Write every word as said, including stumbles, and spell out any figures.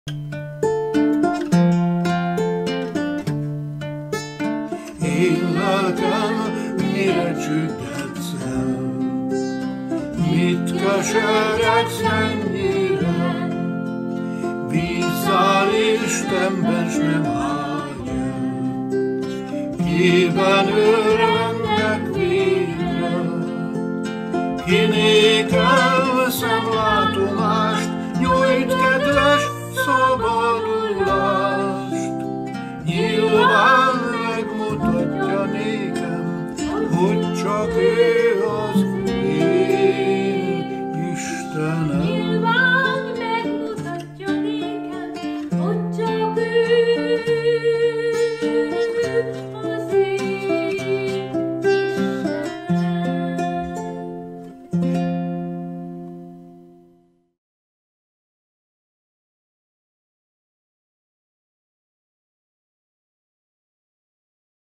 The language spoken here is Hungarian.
Én lelkem, mire csüggedsz el? Mit keseregsz ennyire? Bízzál Istenben, s nem állj el. Kiben örvendek végre? Kinékel